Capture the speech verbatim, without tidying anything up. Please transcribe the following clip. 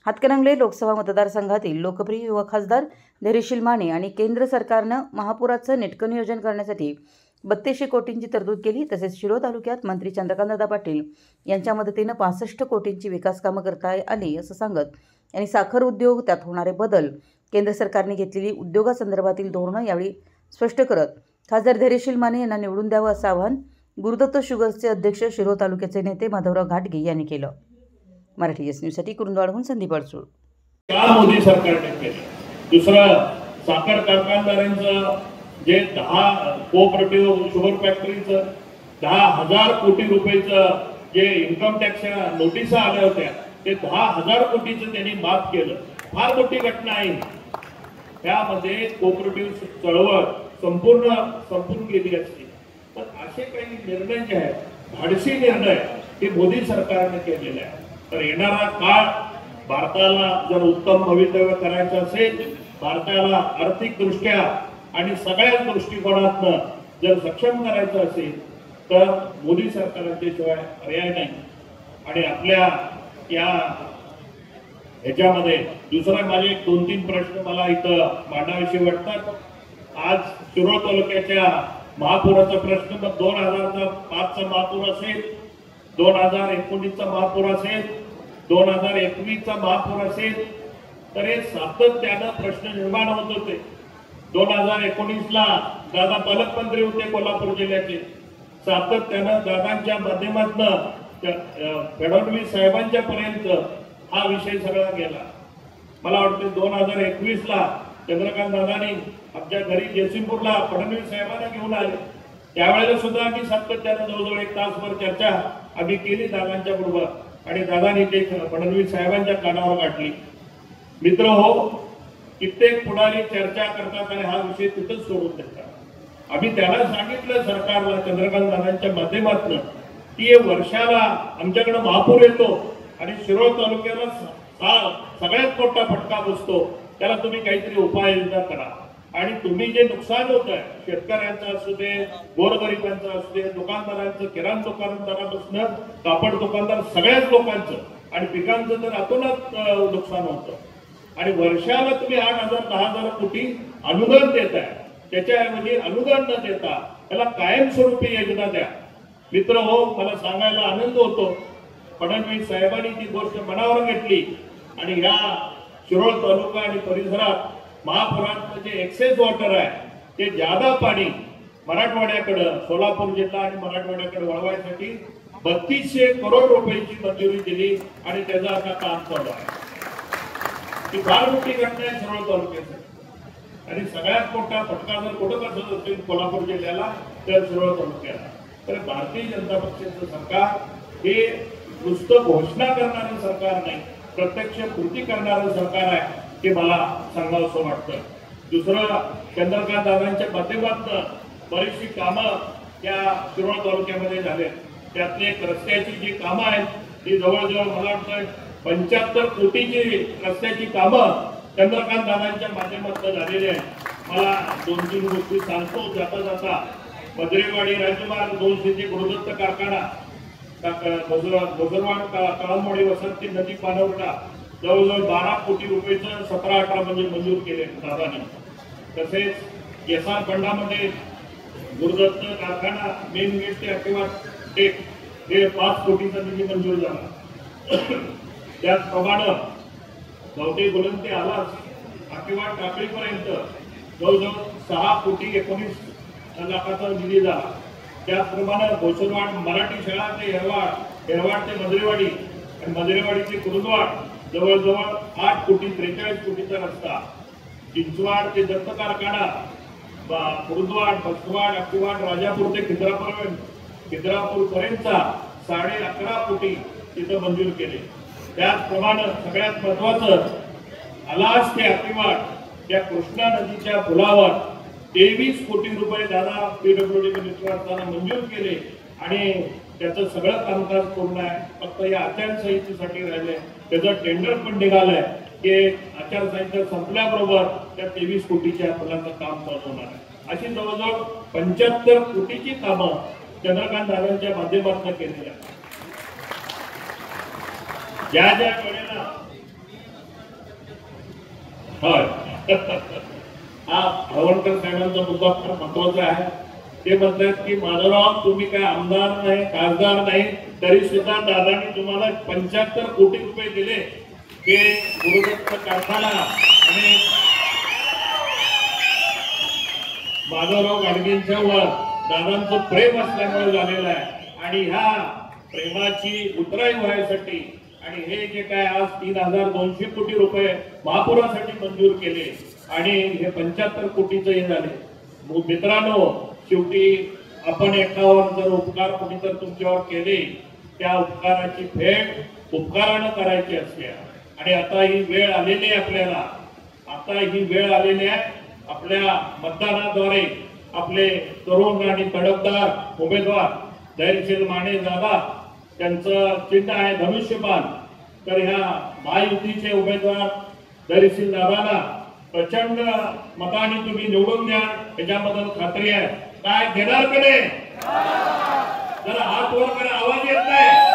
हातकणंगले लोकसभा मतदारसंघातील लोकप्रिय युवा खासदार धैर्यशील माने आणि केंद्र सरकारनं महापुराचं नेटकं नियोजन करण्यासाठी बत्तीसशे कोटींची तरतूद केली। तसेच शिरोळ तालुक्यात मंत्री चंद्रकांतदादा पाटील यांच्या मदतीनं पासष्ट कोटींची विकास कामं करता आली असं सांगत यांनी साखर उद्योग, त्यात होणारे बदल, केंद्र सरकारने घेतलेली उद्योगासंदर्भातील धोरणं यावेळी स्पष्ट करत खासदार धैर्यशील माने यांना निवडून द्यावं असं आवाहन गुरुदत्त शुगर्सचे अध्यक्ष शिरोळ तालुक्याचे नेते माधवराव घाटगे यांनी केलं। मराठी एस न्यूजसाठी कुरुंदवाडहून संदीप अडसूळ। मोदी सरकारने केलं। दुसरं, साखर कारखानदारांचं जे दहा कोऑपरेटिव्ह शुगर फॅक्टरीचं दहा हजार कोटी रुपयाचं जे इन्कम टॅक्स नोटिसा आल्या होत्या ते दहा हजार कोटीचं त्यांनी माफ केलं। फार मोठी घटना आहे। त्यामध्ये कोऑपरेटिव्ह चळवळ संपूर्ण संपून गेली असती। पण असे काही निर्णय जे आहेत धाडसी निर्णय ते मोदी सरकारने केलेले आहे। तर येणारा काळ भारताला जर उत्तम भवितव्य करायचं असेल, भारताला आर्थिक दृष्ट्या आणि सगळ्याच दृष्टिकोनातनं जर सक्षम करायचं असेल तर मोदी सरकारच्या शिवाय पर्याय नाही। आणि आपल्या या ह्याच्यामध्ये दुसरा माझे एक दोन तीन प्रश्न मला इथं मांडावेसे वाटतात। आज शिरोळ तालुक्याच्या महापुराचा प्रश्न मग दोन हजारचा पाचचा महापूर असेल, दोन हजार एकोणीसचा महापूर असेल, दोन हजार एकवीसचा महापूर असेल, तर हे सातत्यानं प्रश्न निर्माण होत होते। दोन हजार एकोणीसला दादा पालकमंत्री होते कोल्हापूर जिल्ह्याचे। सातत्यानं दादांच्या माध्यमातून फडणवीस साहेबांच्या पर्यंत हा विषय सगळा गेला। मला वाटतं दोन हजार एकवीसला चंद्रकांत दादांनी आमच्या घरी जयसिंगपूरला फडणवीस साहेबांना घेऊन आले। त्यावेळेला सुद्धा आम्ही सातत्यानं जवळजवळ एक तासभर चर्चा आम्ही केली दादांच्या बरोबर आणि दादांनी ते फडणवीस साहेबांच्या कानावर गाठली। मित्र हो, कित्येक पुढारी चर्चा करतात आणि हा विषय तिथंच सोडून देतात। आम्ही त्यांना सांगितलं सरकारला चंद्रकांत दादांच्या माध्यमातून की वर्षाला आमच्याकडे महापूर येतो आणि शिरोळ तालुक्याला सगळ्यात मोठा फटका बसतो, त्याला तुम्ही काहीतरी उपाययोजना करा। आणि तुम्ही जे नुकसान होत आहे शेतकऱ्यांचं असू दे, गोरगरिबांचं असू दे, दुकानदारांचं, किराणा दुकानदारापासून कापड दुकानदार सगळ्याच लोकांचं आणि पिकांचं तर अतोनात नुकसान होतं। आणि वर्षाला तुम्ही आठ हजार दहा हजार कोटी अनुदान देताय, त्याच्याऐवजी अनुदान न देता त्याला कायमस्वरूपी योजना द्या। मित्र हो, मला सांगायला आनंद होतो फडणवीस साहेबांनी ती गोष्ट मनावर घेतली आणि या शिरोळ तालुका आणि परिसरात महापुरात जे एक्सेस वॉटर आहे ते ज्यादा पाणी मराठवाड्याकडे, सोलापूर जिल्हा आणि मराठवाड्याकडे वळवायसाठी बत्तीसशे करोड रुपयाची मंजुरी दिली आणि त्याचा आता काम चालू आहे। ही फार मोठी घटना आहे शिरोळ तालुक्यासाठी आणि सगळ्यात मोठा फटका जर कुठं बसत असेल कोल्हापूर जिल्ह्याला तर शिरोळ तालुक्याला। तर भारतीय जनता पक्षाचं सरकार हे नुसतं घोषणा करणारं सरकार नाही, प्रत्यक्ष कृती करणारं सरकार आहे हे मला सांगावंसं वाटतं। दुसरं, चंद्रकांत दादांच्या माध्यमातून बरीचशी कामं त्या शिरोळ तालुक्यामध्ये झाले। त्यातली एक रस्त्याची जी कामं आहेत ती जवळजवळ मला वाटतं पंच्याहत्तर कोटीची रस्त्याची कामं चंद्रकांत दादांच्या माध्यमातून झालेली आहे। मला दोन तीन गोष्टी सांगतो जाता जाता। मजरेवाडी राज्यमार्ग दोनशेचे गुरुदत्त कारखाना, गोजरवाड कळंबवाडी वसंती नदी पाणवठा जवळजवळ बारा कोटी रुपयाचं सतरा अठरा म्हणजे मंजूर केले दादांनी। तसेच एसआर फंडामध्ये गुरुदत्त कारखाना मेन गेट ते अकिवाट टेक हे पाच कोटीचा निधी मंजूर झाला। त्याचप्रमाणे गवटे गुलंते आलास अकिवाट टाकळीपर्यंत जवळजवळ सहा कोटी एकोणीस लाखाचा निधी झाला। त्याचप्रमाणे भोसरवाड मराठी शाळा ते हेरवाड, हेरवाड ते मजरेवाडी आणि मजरेवाडी ते कुरुंदवाड जवळजवळ आठ कोटी त्रेचाळीस कोटीचा रस्ता। चिंचवाड ते दत्त कारखाना, कुरुंदवाड, बसवाड, अक्कीवाड, राजापूर ते खिद्रापूर खिद्रापूर पर्यंतचा साडे अकरा कोटी तिथं मंजूर केले। त्याचप्रमाणे सगळ्यात महत्वाचं आलास ते अक्कीवाड या कृष्णा नदीच्या पुलावर तेवीस कोटी रुपये दादा पीडब्ल्यूडी मिनिस्टर असताना मंजूर केले आणि त्याचं सगळं कामकाज पूर्ण आहे। फक्त या आचारसंहितेसाठी राहिले, त्याचं टेंडर पण निघालंय की आचारसंहिता संपल्याबरोबर त्या तेवीस कोटीच्या पुलाचं काम चालू होणार आहे। अशी जवळजवळ पंच्याहत्तर कोटीची कामं चंद्रकांत दादांच्या माध्यमातून केलेली आहेत। ज्या ज्या वेळेला होय हा हवणकर साहेबांचा मुद्दा फार महत्वाचा आहे. ते म्हणतात की माधवराव तुम्ही काय आमदार नाही खासदार नाही तरी सुद्धा दादांनी तुम्हाला पंच्याहत्तर कोटी रुपये दिले. ते गुरुदत्त कारखाना आणि माधवराव गाडगेंच्या वर दादांचं प्रेम असल्यामुळे झालेलं आहे आणि ह्या प्रेमाची उतराई व्हायसाठी आणि हे जे काय आज तीन हजार दोनशे कोटी रुपये महापुरासाठी मंजूर केले आणि हे पंच्याहत्तर कोटीचे हे झाले. मित्रांनो शेवटी आपण एकावर जर उपकार कोणी जर तुमच्यावर केले त्या उपकाराची फेड उपकारानं करायची असते आणि आता ही वेळ आलेली आहे आपल्याला. आता ही वेळ आलेली आहे आपल्या मतदानाद्वारे आपले तरुण आणि तडफदार उमेदवार धैर्यशील माने दादा त्यांचं चिन्ह आहे धनुष्यबाण. तर ह्या महायुतीचे उमेदवार धैर्यशील दादाला प्रचंड मताने तुम्ही निवडून द्या याच्याबद्दल खात्री आहे. काय देणार का नाही? जरा हात वर करा, आवाज येत नाही.